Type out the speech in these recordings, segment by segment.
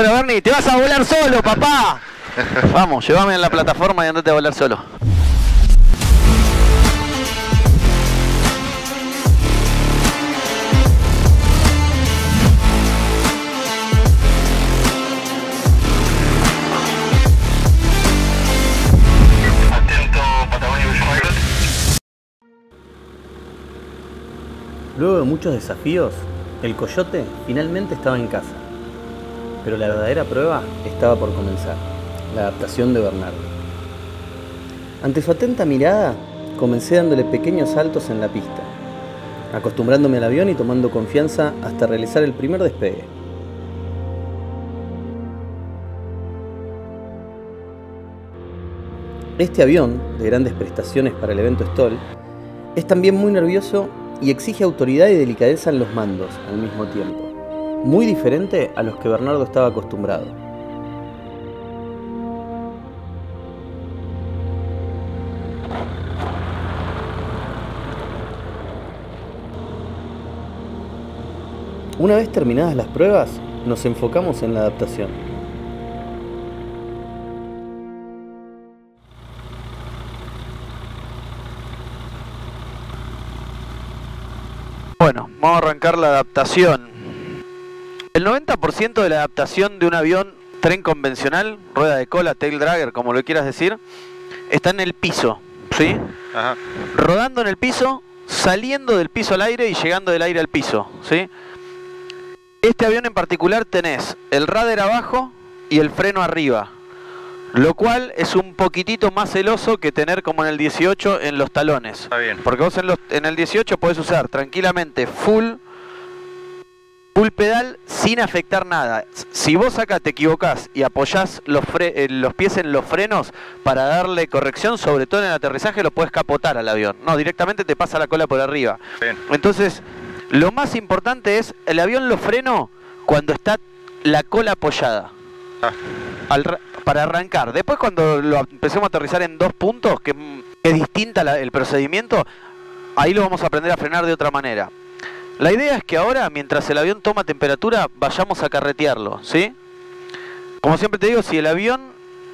Bueno, Bernie, te vas a volar solo, papá. Vamos, llévame en la plataforma y andate a volar solo. Luego de muchos desafíos, el Coyote finalmente estaba en casa. Pero la verdadera prueba estaba por comenzar, la adaptación de Bernardo. Ante su atenta mirada, comencé dándole pequeños saltos en la pista, acostumbrándome al avión y tomando confianza hasta realizar el primer despegue. Este avión, de grandes prestaciones para el evento STOL, es también muy nervioso y exige autoridad y delicadeza en los mandos al mismo tiempo, muy diferente a los que Bernardo estaba acostumbrado. Una vez terminadas las pruebas, nos enfocamos en la adaptación. Bueno, vamos a arrancar la adaptación. El 90% de la adaptación de un avión tren convencional, rueda de cola, tail dragger, como lo quieras decir, está en el piso, ¿sí? Ajá. Rodando en el piso, saliendo del piso al aire y llegando del aire al piso, ¿sí? Este avión en particular tenés el rudder abajo y el freno arriba, lo cual es un poquitito más celoso que tener como en el 18 en los talones. Está bien. Porque vos en el 18 podés usar tranquilamente full pedal sin afectar nada. Si vos acá te equivocás y apoyás los pies en los frenos para darle corrección, sobre todo en el aterrizaje, lo puedes capotar al avión. No, directamente te pasa la cola por arriba. Bien. Entonces, lo más importante es, el avión lo freno cuando está la cola apoyada. Para arrancar. Después cuando lo empecemos a aterrizar en 2 puntos, que es distinta el procedimiento, ahí lo vamos a aprender a frenar de otra manera. La idea es que ahora, mientras el avión toma temperatura, vayamos a carretearlo, ¿sí? Como siempre te digo, si el avión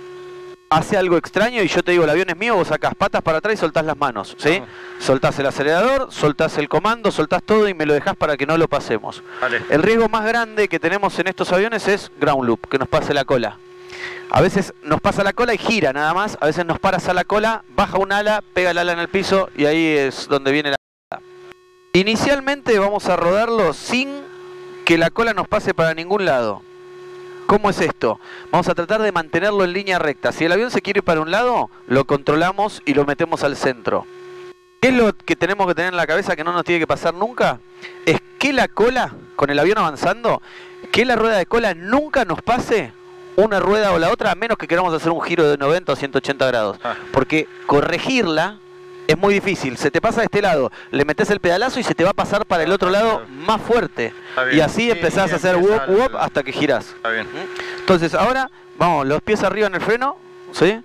hace algo extraño y yo te digo el avión es mío, vos sacás patas para atrás y soltás las manos, ¿sí? Soltás el acelerador, soltás el comando, soltás todo y me lo dejás para que no lo pasemos. Vale. El riesgo más grande que tenemos en estos aviones es ground loop, que nos pase la cola. A veces nos pasa la cola y gira nada más, a veces nos paras a la cola, baja un ala, pega el ala en el piso y ahí es donde viene la cola. Inicialmente vamos a rodarlo sin que la cola nos pase para ningún lado. ¿Cómo es esto? Vamos a tratar de mantenerlo en línea recta. Si el avión se quiere ir para un lado, lo controlamos y lo metemos al centro. ¿Qué es lo que tenemos que tener en la cabeza que no nos tiene que pasar nunca? Es que la cola, con el avión avanzando, que la rueda de cola nunca nos pase una rueda o la otra, a menos que queramos hacer un giro de 90 o 180 grados. Porque corregirla es muy difícil. Se te pasa de este lado, le metes el pedalazo y se te va a pasar para el otro lado más fuerte. Y así empezás a hacer wop wop hasta que girás. Está bien. Entonces ahora, vamos, los pies arriba en el freno, ¿sí?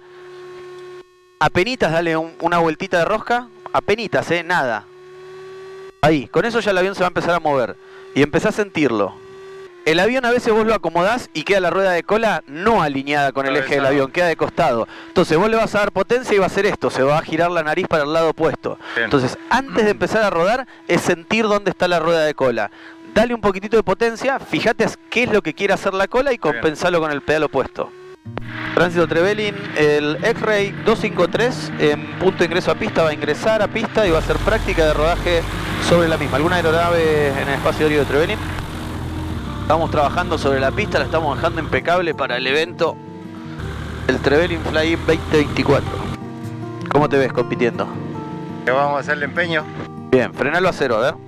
Apenitas, dale una vueltita de rosca, apenitas, nada. Ahí, con eso ya el avión se va a empezar a mover. Y empezás a sentirlo. El avión a veces vos lo acomodás y queda la rueda de cola no alineada con el eje del avión, queda de costado. Entonces vos le vas a dar potencia y va a hacer esto, se va a girar la nariz para el lado opuesto. Bien. Entonces antes de empezar a rodar es sentir dónde está la rueda de cola. Dale un poquitito de potencia, fíjate qué es lo que quiere hacer la cola y compensalo con el pedal opuesto. Tránsito Trevelin, el X-Ray 253 en punto de ingreso a pista va a ingresar a pista y va a hacer práctica de rodaje sobre la misma. ¿Alguna aeronave en el espacio aéreo de Trevelin? Estamos trabajando sobre la pista, la estamos dejando impecable para el evento, el Trevelin Fly 2024. ¿Cómo te ves compitiendo? ¿Qué vamos a hacer el empeño? Bien, frenalo a 0, a ver.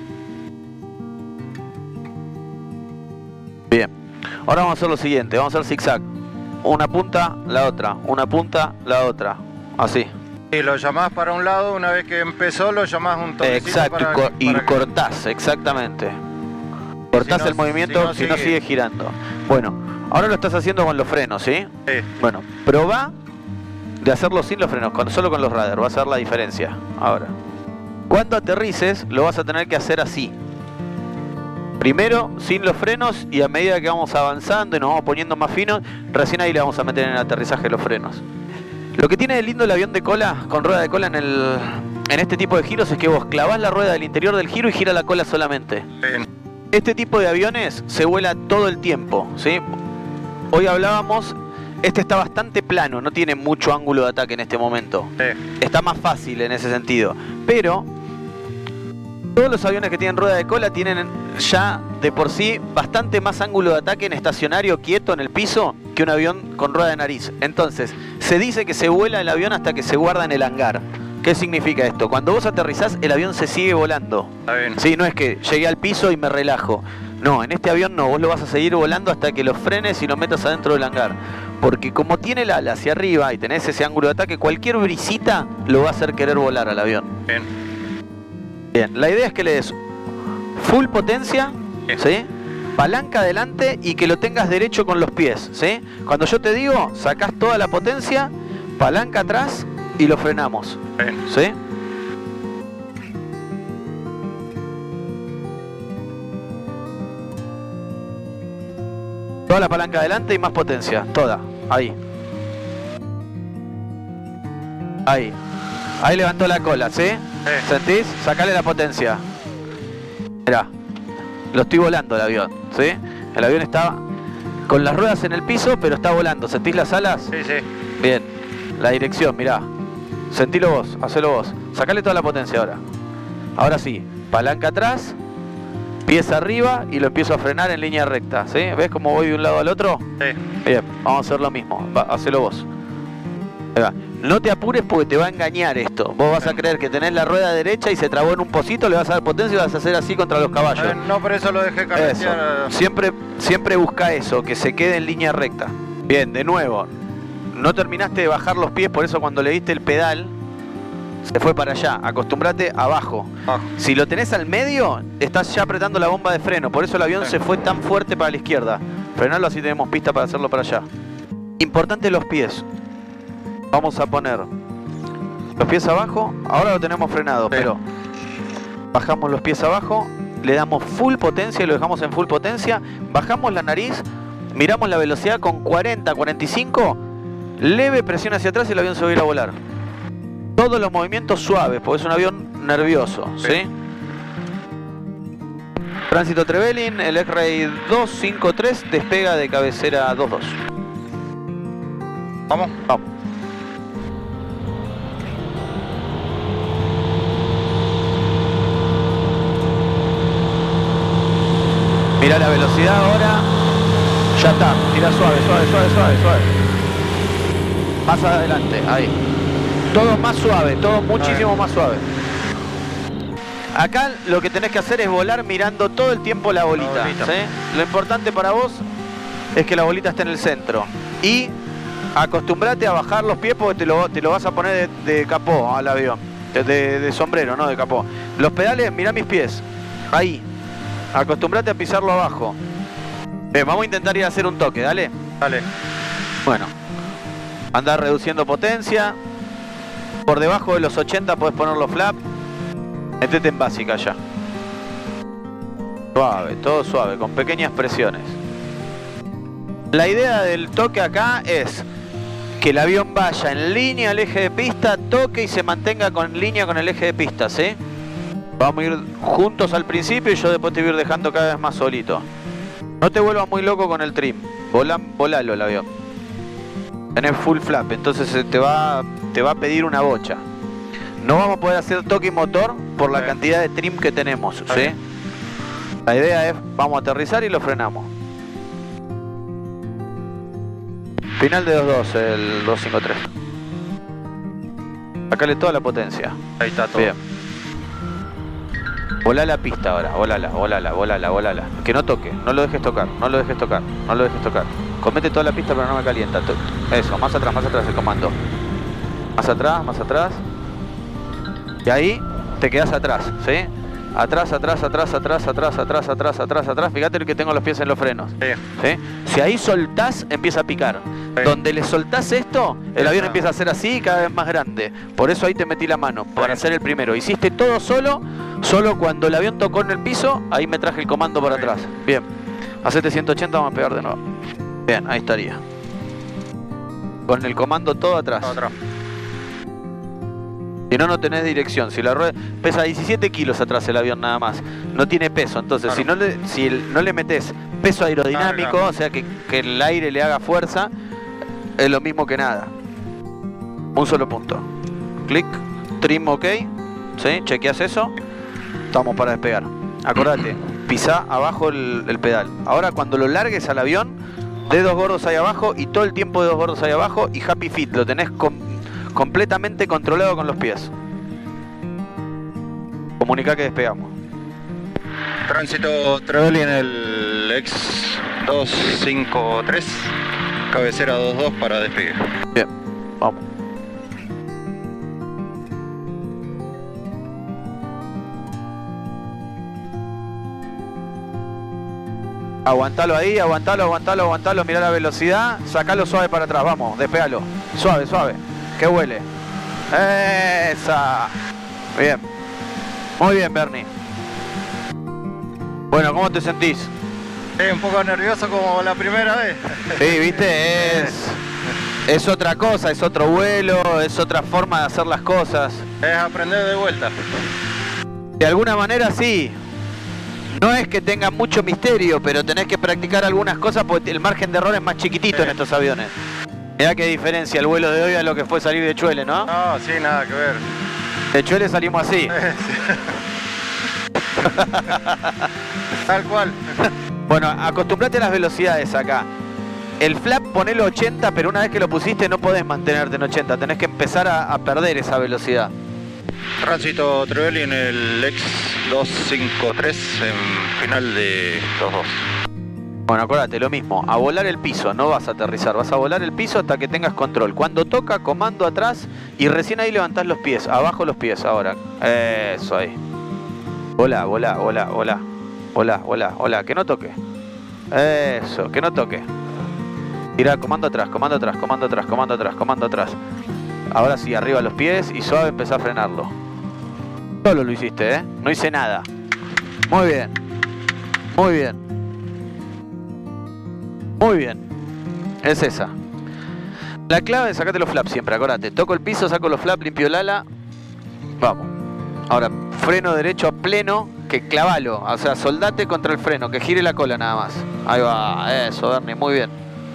Bien, ahora vamos a hacer lo siguiente, vamos a hacer zigzag. Una punta, la otra, una punta, la otra, así. Y lo llamás para un lado, una vez que empezó lo llamás un toquecito. Exacto, y cortás, exactamente. Cortás el movimiento, si no sigue girando. Bueno, ahora lo estás haciendo con los frenos, ¿sí? Sí. Bueno, probá de hacerlo sin los frenos, solo con los rudder, vas a ver la diferencia. Ahora, cuando aterrices, lo vas a tener que hacer así. Primero sin los frenos y a medida que vamos avanzando y nos vamos poniendo más finos, recién ahí le vamos a meter en el aterrizaje los frenos. Lo que tiene de lindo el avión de cola, con rueda de cola en este tipo de giros, es que vos clavás la rueda del interior del giro y gira la cola solamente. Bien. Este tipo de aviones se vuela todo el tiempo, ¿sí? Hoy hablábamos, este está bastante plano, no tiene mucho ángulo de ataque en este momento. Sí. Está más fácil en ese sentido. Pero todos los aviones que tienen rueda de cola tienen ya de por sí bastante más ángulo de ataque en estacionario, quieto en el piso, que un avión con rueda de nariz. Entonces, se dice que se vuela el avión hasta que se guarda en el hangar. ¿Qué significa esto? Cuando vos aterrizás, el avión se sigue volando. Está bien. Sí, no es que llegué al piso y me relajo. No, en este avión no, vos lo vas a seguir volando hasta que lo frenes y lo metas adentro del hangar. Porque como tiene el ala hacia arriba y tenés ese ángulo de ataque, cualquier brisita lo va a hacer querer volar al avión. Bien. Bien, la idea es que le des full potencia, Bien. ¿sí? Palanca adelante y que lo tengas derecho con los pies, ¿sí? Cuando yo te digo, sacás toda la potencia, palanca atrás y lo frenamos, Bien. ¿sí? Toda la palanca adelante y más potencia, toda, ahí. Ahí. Ahí levantó la cola, ¿sí? Sí. ¿Sentís? Sacale la potencia. Mirá, lo estoy volando el avión, ¿sí? El avión está con las ruedas en el piso, pero está volando. ¿Sentís las alas? Sí, sí. Bien. La dirección, mirá. Sentilo vos, hacelo vos. Sacale toda la potencia ahora. Ahora sí, palanca atrás, pies arriba y lo empiezo a frenar en línea recta, ¿sí? ¿Ves cómo voy de un lado al otro? Sí. Bien, vamos a hacer lo mismo. Hacelo vos. Ahí va. No te apures porque te va a engañar esto. Vos vas a creer que tenés la rueda derecha y se trabó en un pocito, le vas a dar potencia y vas a hacer así contra los caballos. No, por eso lo dejé Eso. carretear. Siempre busca eso, que se quede en línea recta. Bien, de nuevo. No terminaste de bajar los pies, por eso cuando le diste el pedal, se fue para allá. Acostúmbrate abajo. Abajo. Si lo tenés al medio, estás ya apretando la bomba de freno. Por eso el avión se fue tan fuerte para la izquierda. Frenalo, así tenemos pista para hacerlo para allá. Importante los pies. Vamos a poner los pies abajo. Ahora lo tenemos frenado, Sí. pero bajamos los pies abajo, le damos full potencia y lo dejamos en full potencia. Bajamos la nariz, miramos la velocidad con 40, 45, leve presión hacia atrás y el avión se va a ir a volar. Todos los movimientos suaves, porque es un avión nervioso, ¿sí? Sí. Tránsito Trevelin, el X-Ray 253 despega de cabecera 22. Vamos. Vamos. Mira la velocidad ahora. Ya está. Tira suave, suave, suave, suave, suave. Más adelante, ahí. Todo más suave, todo muchísimo más suave. Acá lo que tenés que hacer es volar mirando todo el tiempo la bolita. ¿Sí? Lo importante para vos es que la bolita esté en el centro. Y acostumbrate a bajar los pies porque te lo vas a poner de capó al avión. De sombrero, no de capó. Los pedales, mirá mis pies. Ahí. Acostumbrate a pisarlo abajo. Bien, vamos a intentar ir a hacer un toque, dale. Dale. Bueno. Andar reduciendo potencia. Por debajo de los 80 podés poner los flaps. Métete en básica ya. Suave, todo suave, con pequeñas presiones. La idea del toque acá es que el avión vaya en línea al eje de pista, toque y se mantenga en línea con el eje de pista, ¿sí? Vamos a ir juntos al principio y yo después te voy a ir dejando cada vez más solito. No te vuelvas muy loco con el trim. Volalo el avión. Tenés full flap, entonces te va a pedir una bocha. No vamos a poder hacer toque y motor por la cantidad de trim que tenemos, ¿sí? La idea es, vamos a aterrizar y lo frenamos. Final de 2.2, el 253. Sacale toda la potencia. Ahí está todo. Bien. Volá la pista ahora, volala. Que no toque, no lo dejes tocar, no lo dejes tocar. Comete toda la pista pero no me calienta. Eso, más atrás el comando. Más atrás. Y ahí te quedas atrás, ¿sí? Atrás. Fíjate que tengo los pies en los frenos. ¿Sí? Si ahí soltás, empieza a picar. Sí. Donde le soltás esto, el avión empieza a ser así y cada vez más grande. Por eso ahí te metí la mano, para hacer el primero. Hiciste todo solo Solo cuando el avión tocó en el piso, ahí me traje el comando para atrás. Bien. Hacete 180, vamos a pegar de nuevo. Bien, ahí estaría. Con el comando todo atrás. Todo atrás. Si no, no tenés dirección. Si la rueda pesa 17 kilos atrás el avión nada más. No tiene peso. Entonces, claro, si no le metés peso aerodinámico, claro, o sea que el aire le haga fuerza, es lo mismo que nada. Un solo punto. Clic, trim OK. ¿Sí? Chequeas eso. Estamos para despegar. Acordate, pisá abajo el pedal. Ahora cuando lo largues al avión, dedos gordos ahí abajo y todo el tiempo dedos gordos ahí abajo y happy feet. Lo tenés completamente controlado con los pies. Comunicá que despegamos. Tránsito Trevelin en el X253, cabecera 22 para despegue. Bien, vamos. Aguantalo ahí, aguantalo, mirá la velocidad, sacalo suave para atrás, vamos, despegalo. Suave, que huele. Esa. Bien. Muy bien, Bernie. Bueno, ¿cómo te sentís? Un poco nervioso como la primera vez. Sí, viste, es otra cosa, es otro vuelo, es otra forma de hacer las cosas. Es aprender de vuelta. De alguna manera sí. No es que tenga mucho misterio, pero tenés que practicar algunas cosas porque el margen de error es más chiquitito en estos aviones. Mirá qué diferencia el vuelo de hoy a lo que fue salir de Chuele, ¿no? No, sí, nada que ver. De Chuele salimos así. Tal cual. Bueno, acostumbrate a las velocidades acá. El flap ponelo 80, pero una vez que lo pusiste no podés mantenerte en 80. Tenés que empezar a perder esa velocidad. Tránsito Trevelin en el X253 en final de 22. Bueno, acuérdate, lo mismo, a volar el piso, no vas a aterrizar, vas a volar el piso hasta que tengas control. Cuando toca, comando atrás y recién ahí levantás los pies, abajo los pies ahora. Eso ahí. Volá, que no toque. Eso, que no toque. Tirá, comando atrás. Ahora sí, arriba los pies y suave empezá a frenarlo. Solo lo hiciste, ¿eh? No hice nada. Muy bien. Es esa. La clave es sacate los flaps siempre, acordate. Toco el piso, saco los flaps, limpio el ala. Vamos. Ahora, freno derecho a pleno, que clavalo. O sea, soldate contra el freno, que gire la cola nada más. Ahí va, eso, Bernie, muy bien.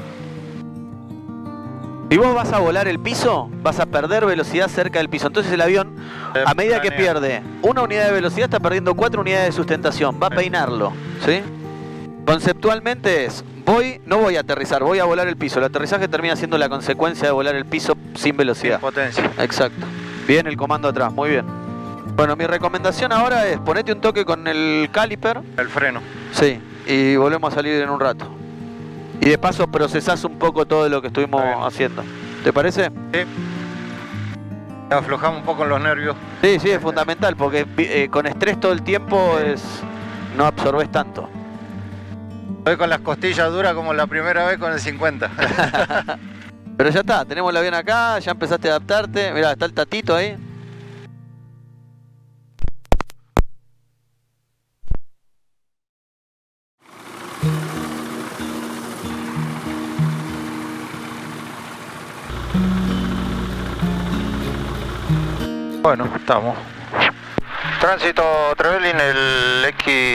Si vos vas a volar el piso, vas a perder velocidad cerca del piso. Entonces el avión, a medida que pierde una unidad de velocidad, está perdiendo 4 unidades de sustentación. Va a peinarlo, ¿sí? Conceptualmente es, no voy a aterrizar, voy a volar el piso. El aterrizaje termina siendo la consecuencia de volar el piso sin velocidad. Sin potencia. Exacto. Bien, el comando atrás, muy bien. Bueno, mi recomendación ahora es ponete un toque con el caliper. El freno. Sí, y volvemos a salir en un rato. Y de paso procesás un poco todo lo que estuvimos haciendo. ¿Te parece? Sí. Aflojamos un poco en los nervios. Sí, es fundamental, porque con estrés todo el tiempo no absorbes tanto. Estoy con las costillas duras como la primera vez con el 50. Pero ya está, tenemos el avión acá, ya empezaste a adaptarte. Mirá, está el Tatito ahí. Bueno, estamos. Tránsito Trevelin, el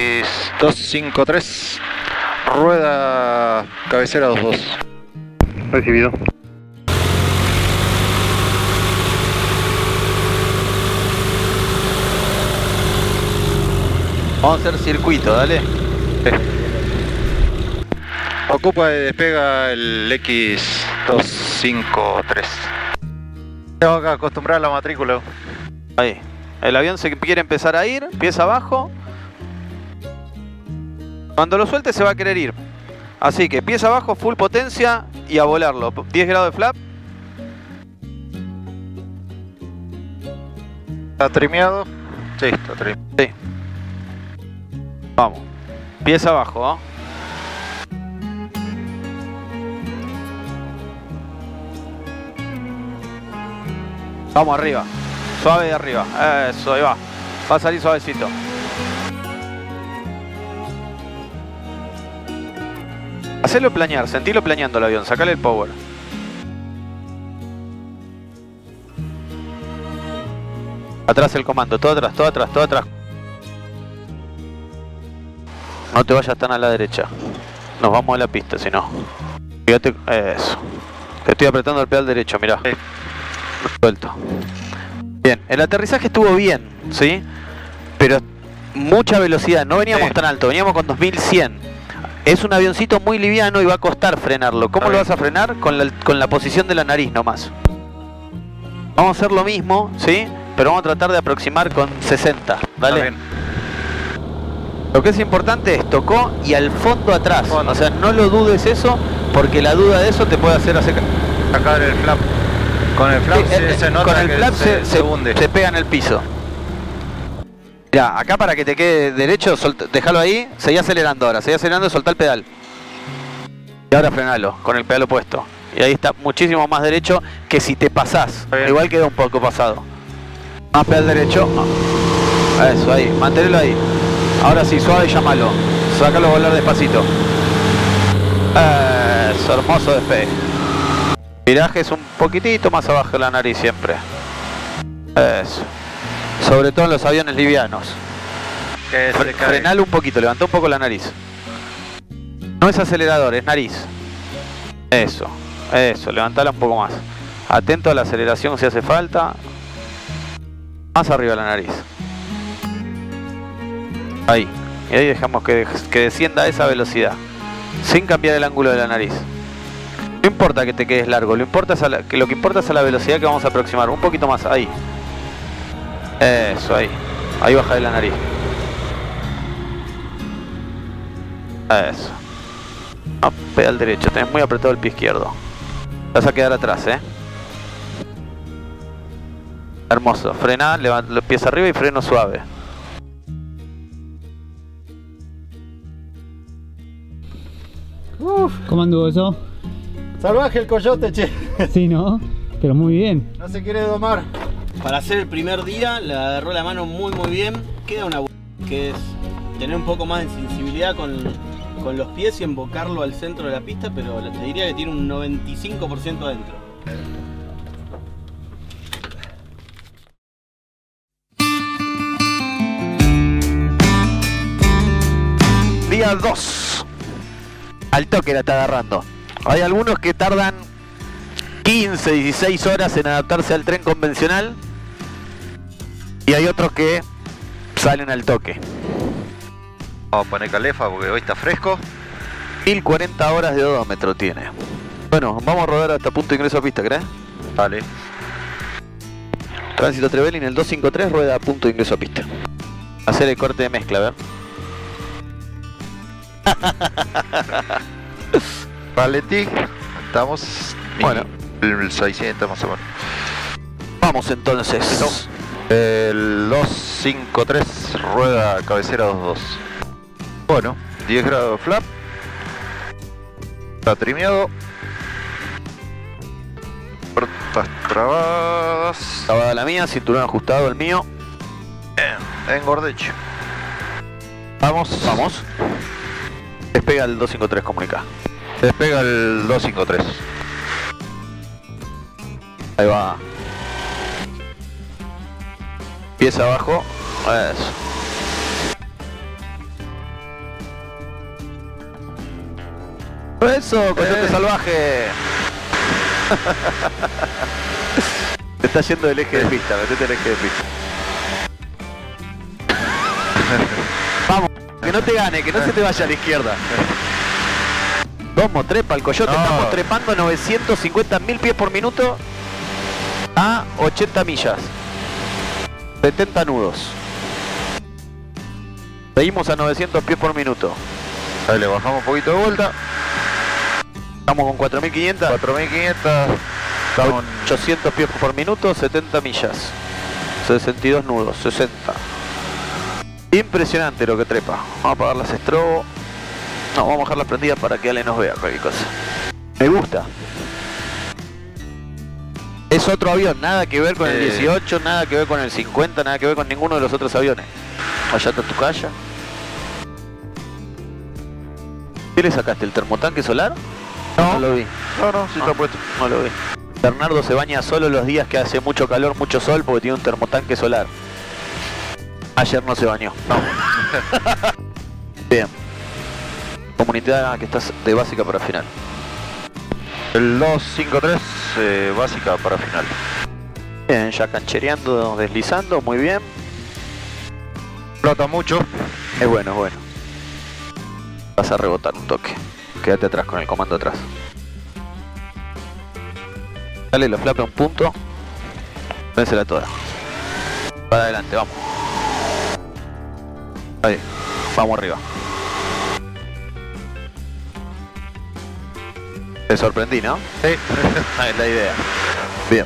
X253, rueda cabecera 22. Recibido. Vamos a hacer circuito, dale. Sí. Ocupa y despega el X253. Tengo que acostumbrar a la matrícula. Ahí. El avión se quiere empezar a ir, pies abajo. Cuando lo suelte se va a querer ir. Así que pies abajo, full potencia y a volarlo. 10 grados de flap. ¿Está trimeado? Sí, está trimeado. Sí. Vamos. Pies abajo, ¿eh? Vamos arriba. Suave de arriba. Eso, ahí va. Va a salir suavecito. Hacelo planear, sentilo planeando el avión, sacale el power. Atrás el comando, todo atrás, todo atrás, todo atrás. No te vayas tan a la derecha. Nos vamos a la pista, si no. Fíjate, eso. Te estoy apretando el pedal derecho, mirá. Suelto. Bien, el aterrizaje estuvo bien, ¿sí? Pero mucha velocidad, no veníamos tan alto, veníamos con 2100. Es un avioncito muy liviano y va a costar frenarlo. ¿Cómo lo vas a frenar? Con la posición de la nariz nomás. Vamos a hacer lo mismo, ¿sí? Pero vamos a tratar de aproximar con 60, ¿vale? Lo que es importante es tocó y al fondo atrás. O sea, no lo dudes eso, porque la duda de eso te puede hacer sacar el flap. Con el flap se nota con el que flap se hunde. Se pega en el piso. Mirá, acá para que te quede derecho, déjalo ahí, seguí acelerando ahora, seguí acelerando y soltá el pedal. Y ahora frenalo, con el pedal opuesto. Y ahí está muchísimo más derecho que si te pasás. Igual queda un poco pasado. Más pedal derecho. Eso, ahí, manténlo ahí. Ahora sí, suave y llámalo. Sácalo a volar despacito. Eso, hermoso despegue. Viraje es un poquitito más abajo de la nariz siempre. Eso. Sobre todo en los aviones livianos. Frenalo un poquito, levantá un poco la nariz. No es acelerador, es nariz. Eso, eso, levantala un poco más. Atento a la aceleración si hace falta. Más arriba la nariz. Ahí. Y ahí dejamos que descienda a esa velocidad. Sin cambiar el ángulo de la nariz. No importa que te quedes largo, lo que importa es a la velocidad que vamos a aproximar. Un poquito más, ahí. Eso, ahí. Ahí baja de la nariz. Eso. No, pedal derecho, tenés muy apretado el pie izquierdo. Vas a quedar atrás, Hermoso. Frena, levanta los pies arriba y freno suave. ¿Cómo anduvo eso? Salvaje el coyote, che. Sí, ¿no? Pero muy bien. No se quiere domar. Para hacer el primer día le agarró la mano muy bien. Queda una que es tener un poco más de sensibilidad con los pies y embocarlo al centro de la pista, pero te diría que tiene un 95% adentro. Día 2. Al toque la está agarrando. Hay algunos que tardan 15, 16 horas en adaptarse al tren convencional. Y hay otros que salen al toque. Vamos a poner calefa porque hoy está fresco. 1040 horas de odómetro tiene. Bueno, vamos a rodar hasta punto de ingreso a pista, ¿crees? Vale. Tránsito Trevelin, el 253, rueda a punto de ingreso a pista. Hacer el corte de mezcla, a ver. Vale, Tig. Estamos. Bueno. El 600 más o menos. Vamos entonces. No. El 253, rueda cabecera 22. Bueno, 10 grados de flap. Está trimeado. Puertas trabadas. Trabada la mía, cinturón ajustado el mío. Engordecho. Vamos, vamos. Despega el 253, comunica. Despega el 253. Ahí va. Pies abajo. Eso. Eso, coyote salvaje. Te está yendo del eje de pista, metete el eje de pista. Vamos, que no te gane, que no se te vaya a la izquierda. Domo, trepa el coyote, No. estamos trepando 950.000 pies por minuto a 80 millas. 70 nudos. Seguimos a 900 pies por minuto. Ahí le bajamos un poquito de vuelta. Estamos con 4.500. 4500. Estamos 800 pies por minuto, 70 millas. 62 nudos, 60. Impresionante lo que trepa. Vamos a apagar las estrobo. No, vamos a dejarlas prendidas para que Ale nos vea cualquier cosa. Me gusta. Es Es otro avión, nada que ver con el 18, nada que ver con el 50, nada que ver con ninguno de los otros aviones. Allá está tu calla. ¿Qué le sacaste? ¿El termotanque solar? No lo vi. No, sí está puesto. No lo vi. Bernardo se baña solo los días que hace mucho calor, mucho sol, porque tiene un termotanque solar. Ayer no se bañó. No. Bien. Comunidad que estás de básica para final. El 253, básica para final. Bien, ya canchereando, deslizando, muy bien. Flota mucho. Es bueno, es bueno. Vas a rebotar un toque. Quédate atrás con el comando atrás. Dale los flaps a un punto. Vénsela toda. Para adelante, vamos. Ahí, vamos arriba. Te sorprendí, ¿no? Sí. Ahí es la idea. Bien.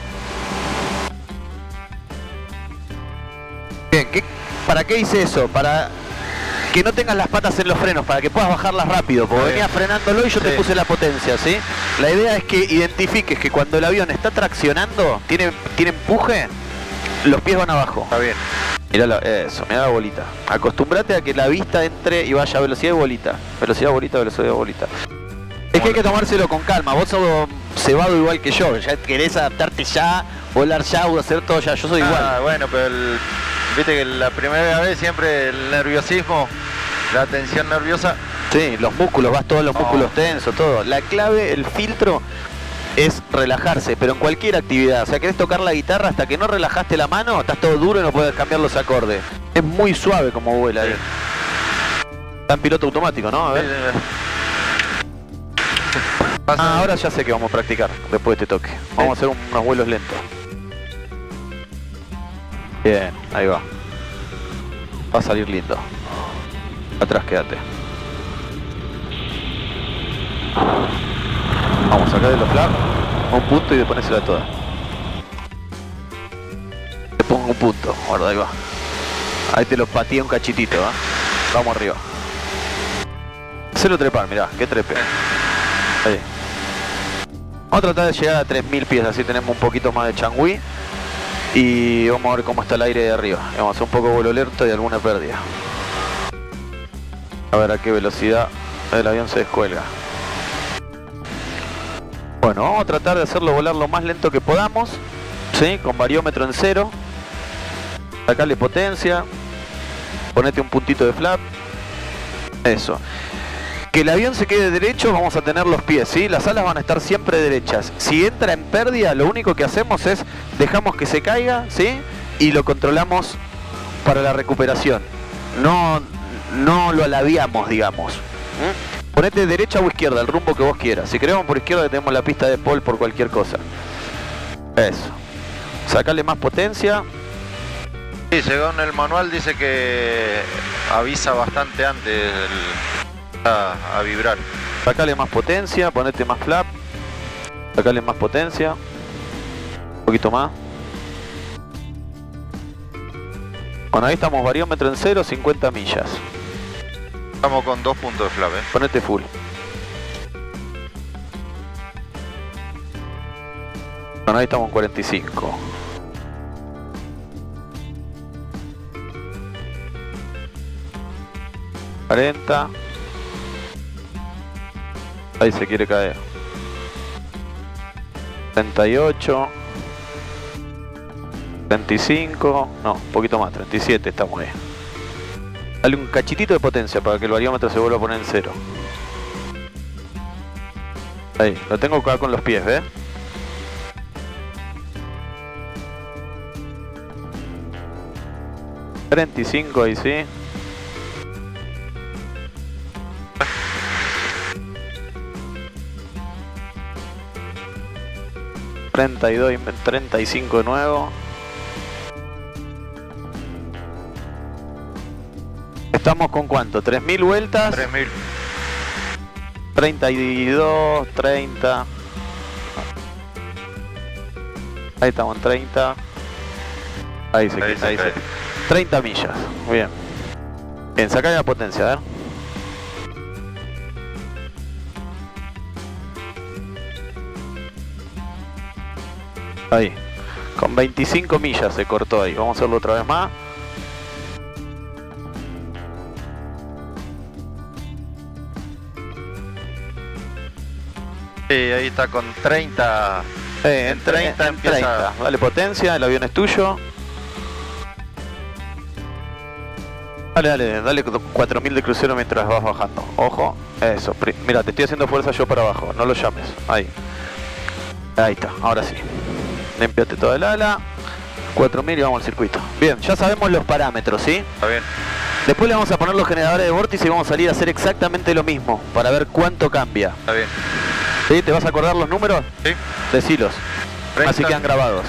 Bien, ¿para qué hice eso? Para que no tengas las patas en los frenos, para que puedas bajarlas rápido, porque venías frenándolo y yo te puse la potencia, ¿sí? La idea es que identifiques que cuando el avión está traccionando, tiene empuje, los pies van abajo. Está bien. Mirá eso, mirá la bolita. Acostúmbrate a que la vista entre y vaya a velocidad de bolita. Velocidad de bolita, velocidad de bolita. Es que hay que tomárselo con calma. Vos sos cebado igual que yo. Ya querés adaptarte ya, volar ya o hacer todo ya. Yo soy igual. Bueno, pero viste que la primera vez siempre el nerviosismo, la tensión nerviosa. Sí, los músculos, vas todos los músculos tensos, todo. La clave, el filtro es relajarse, pero en cualquier actividad. O sea, querés tocar la guitarra hasta que no relajaste la mano, estás todo duro y no puedes cambiar los acordes. Es muy suave como vuela ahí. Está en piloto automático, ¿no? A ver. Ahora ya sé que vamos a practicar después de este toque. Vamos a hacer unos vuelos lentos. Bien, ahí va. Va a salir lindo. Atrás quédate. Vamos a sacar de los flaps a un punto y de ponésela toda. Te pongo un punto, guarda, ahí va. Ahí te lo pateé un cachitito, ¿eh? Vamos arriba. Hacelo trepar, mirá, que trepe. Ahí. Vamos a tratar de llegar a 3000 pies, así tenemos un poquito más de changüí. Y vamos a ver cómo está el aire de arriba. Vamos a hacer un poco de vuelo lento y alguna pérdida. A ver a qué velocidad el avión se descuelga. Bueno, vamos a tratar de hacerlo volar lo más lento que podamos, ¿sí? Con variómetro en 0. Sacarle potencia. Ponete un puntito de flap. Eso. Que el avión se quede derecho, vamos a tener los pies, ¿sí? Las alas van a estar siempre derechas. Si entra en pérdida, lo único que hacemos es dejamos que se caiga, ¿sí? Y lo controlamos para la recuperación. No lo alabiamos, digamos. Ponete derecha o izquierda, el rumbo que vos quieras. Si queremos por izquierda tenemos la pista de pole por cualquier cosa. Eso. Sacale más potencia. Sí, según el manual dice que avisa bastante antes a vibrar. Sacale más potencia, ponete más flap. Sacale más potencia. Un poquito más. Bueno, ahí estamos, variómetro en 0, 50 millas. Estamos con 2 puntos de flap, Ponete full. Bueno, ahí estamos en 45. ...40... Ahí se quiere caer. 38... 35... No, un poquito más, 37 estamos ahí. Dale un cachitito de potencia para que el variómetro se vuelva a poner en 0. Ahí, lo tengo acá con los pies, ¿ves? ...35 ahí sí. ...32 y 35 de nuevo. ¿Estamos con cuánto? ¿3000 vueltas? 3000. 32, 30. Ahí estamos en 30. Ahí se queda, ahí se. 30 millas. Muy bien. Bien, sacá la potencia, a ver. Ahí. Con 25 millas se cortó ahí. Vamos a hacerlo otra vez más. Sí, ahí está con 30. En 30 empieza. 30. Dale potencia, el avión es tuyo. Dale 4000 de crucero mientras vas bajando. Ojo, eso. Mira, te estoy haciendo fuerza yo para abajo, no lo llames. Ahí. Ahí está, ahora sí. Limpiate toda el ala. 4000 y vamos al circuito. Bien, ya sabemos los parámetros, ¿sí? Está bien. Después le vamos a poner los generadores de vórtice y vamos a salir a hacer exactamente lo mismo para ver cuánto cambia. Está bien. ¿Sí? ¿Te vas a acordar los números? Sí. Decilos. 30. Así quedan grabados.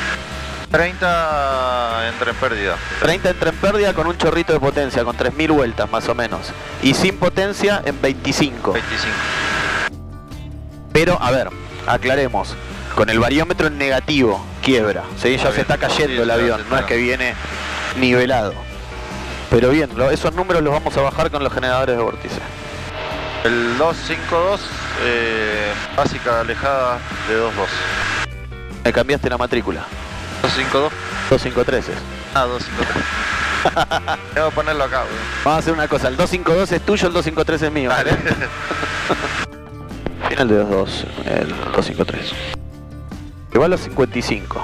30 entra en pérdida. 30 entra en pérdida con un chorrito de potencia, con 3000 vueltas más o menos. Y sin potencia en 25. 25. Pero, a ver, aclaremos. Con el variómetro en negativo, quiebra. ¿Sí? Ya se está cayendo el avión, no es que viene nivelado. Pero bien, esos números los vamos a bajar con los generadores de vórtice. El 252, básica alejada de 22. Me cambiaste la matrícula. 252. 253 es. Ah, 253. Tengo que ponerlo acá, güey. Vamos a hacer una cosa, el 252 es tuyo, el 253 es mío. Vale. Final de 22, el 253. Igual los 55.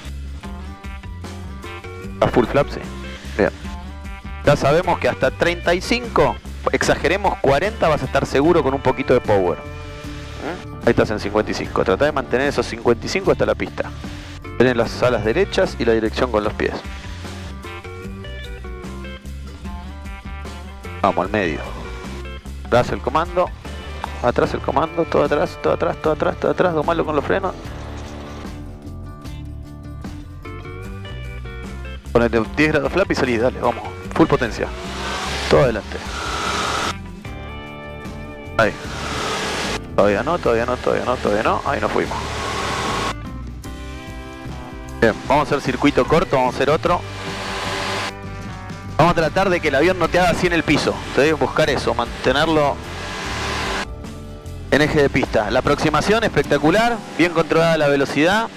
¿A full flap? Sí. Bien. Ya sabemos que hasta 35, exageremos 40, vas a estar seguro con un poquito de power. Ahí estás en 55. Trata de mantener esos 55 hasta la pista. Tenés las alas derechas y la dirección con los pies. Vamos al medio. Atrás el comando. Atrás el comando. Todo atrás, todo atrás, todo atrás, todo atrás. Domalo con los frenos. Ponete 10 grados flap y salí, dale, vamos. Full potencia. Todo adelante. Ahí. Todavía no, todavía no, todavía no, todavía no. Ahí nos fuimos. Bien, vamos a hacer circuito corto, vamos a hacer otro. Vamos a tratar de que el avión no te haga así en el piso. Te debes buscar eso, mantenerlo en eje de pista. La aproximación espectacular, bien controlada la velocidad.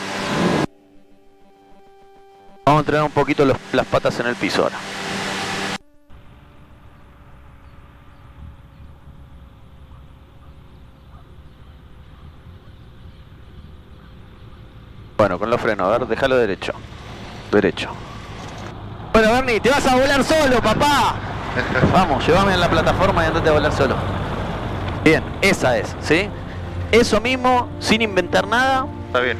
Vamos a entrenar un poquito las patas en el piso ahora. Bueno, con los frenos, a ver, déjalo derecho. Derecho. Bueno, Bernie, te vas a volar solo, papá. Vamos, llévame en la plataforma y andate a volar solo. Bien, esa es, ¿sí? Eso mismo, sin inventar nada. Está bien.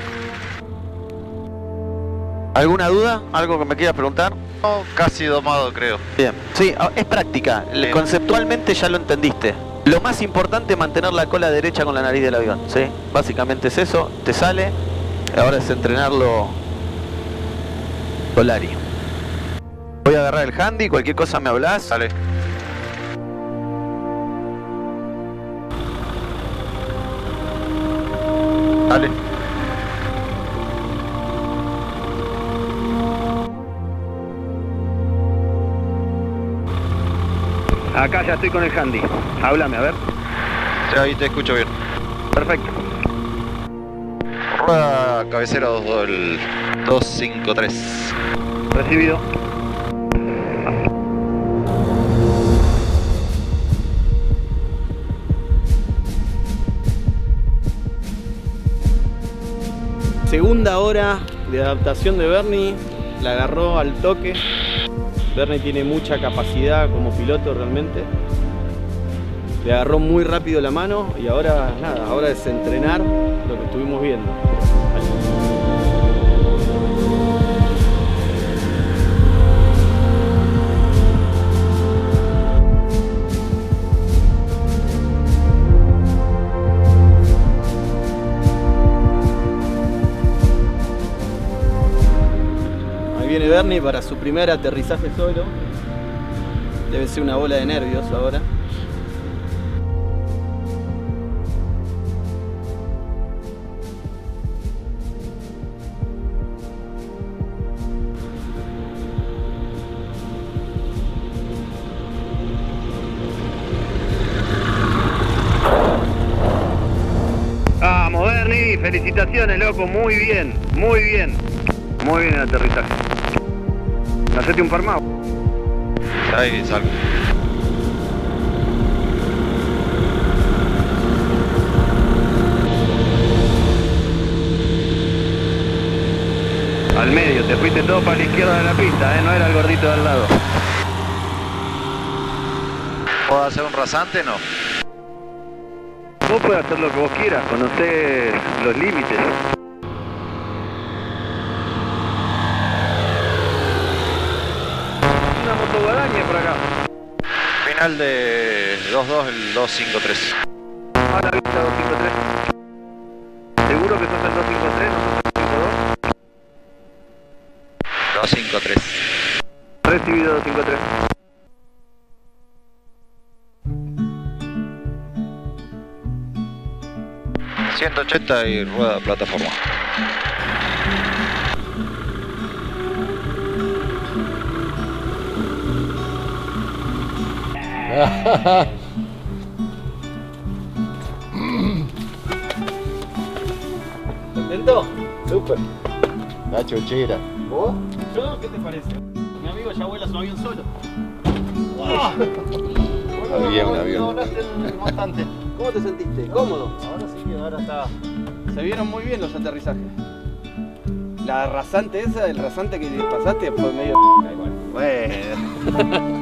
¿Alguna duda? ¿Algo que me quieras preguntar? No, casi domado, creo. Bien, sí, es práctica. Bien. Conceptualmente ya lo entendiste. Lo más importante es mantener la cola derecha con la nariz del avión, ¿sí? Básicamente es eso, te sale. Ahora es entrenarlo Solari. Voy a agarrar el handy, cualquier cosa me hablas. Dale. Dale. Acá ya estoy con el handy. Háblame, a ver. Sí, ahí te escucho bien. Perfecto. Rueda cabecera 22, el 253. Recibido. Segunda hora de adaptación de Bernie. La agarró al toque. Bernie tiene mucha capacidad como piloto realmente. Le agarró muy rápido la mano y ahora nada, ahora es entrenar lo que estuvimos viendo. Ahí viene Bernie para su primer aterrizaje solo. Debe ser una bola de nervios ahora. ¡Vamos, Bernie! Tony, felicitaciones, loco, muy bien, muy bien. Muy bien el aterrizaje. Hacete un farmado. Ahí salgo. Al medio, te fuiste todo para la izquierda de la pista, no era el gordito de al lado. ¿Puedo hacer un rasante? No. Vos podés hacer lo que vos quieras, conocés los límites. Una motoguadaña por acá. Final de 2-2, el 2-5-3. A la vista 253. ¿Seguro que sos el 253, no sos el 2-5-3. 252? Recibido 253. ...180 y rueda plataforma. ¿Contento? Súper. La chochera. ¿Vos? ¿Yo? ¿Qué te parece? Mi amigo ya vuela su avión solo. Un avión. ¿Cómo te sentiste? ¿Cómodo? Ahora sí, ahora está. Se vieron muy bien los aterrizajes. La rasante esa, el rasante que pasaste fue medio igual. Bueno.